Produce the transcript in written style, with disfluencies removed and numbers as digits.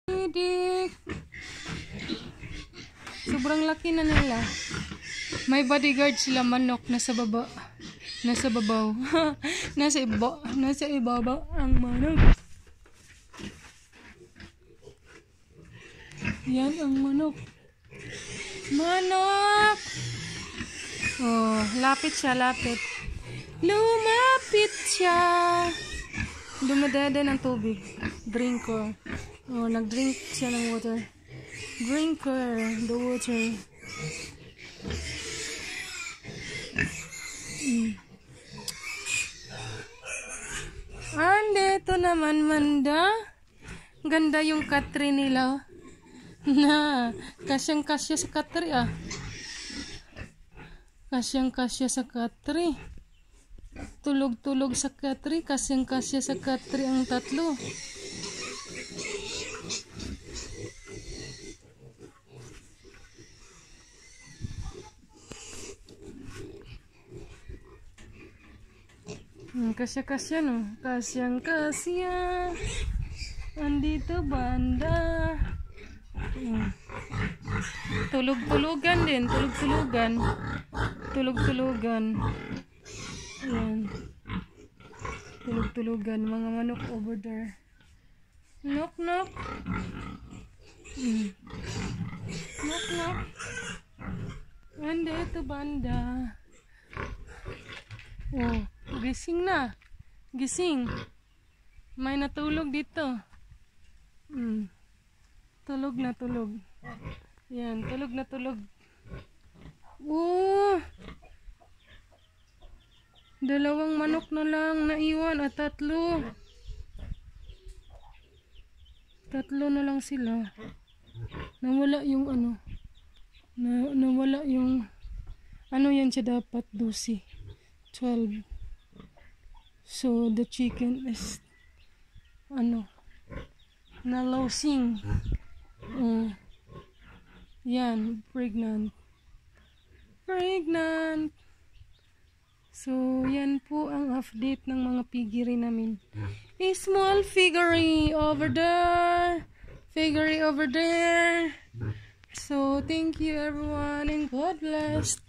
Dik. Sobrang laki na nila. May bodyguard sila manok nasa baba. Nasa babaw. Nasa ibabaw ang manok. Yan ang manok. Manok! Oh, lapit siya, lapit. Lumapit siya. Dumadada ng tubig. Drinker. Oh, nag-drink siya ng water. Drinker, the water. Andito naman, Manda. Ganda yung katri nila. Na, kasyang-kasya sa katri ah. Kasyang-kasya sa katri. Tulog-tulog sa katri. Kasyang-kasya sa katri ang tatlo. Kasya-kasya no. Kasyang-kasya. Andito banda. Tulog-tulugan din. Tulog-tulugan. Tulog-tulugan. Ayan. Tulog-tulugan. Mga manok over there. Knock-knock. Knock-knock. Andito banda. Oh. Gising na. Gising. May natulog dito. Tulog na tulog. Yan, tulog na tulog. Oh! Dalawang manok na lang naiwan at tatlo. Tatlo na lang sila. Nawala yung ano. Nawala yung ano yan siya dapat 12. 12. So the chicken is ano na-losing. Yan, pregnant. So yan po ang update ng mga piggery namin. A small piggery over there. Piggery over there. So thank you everyone and God bless.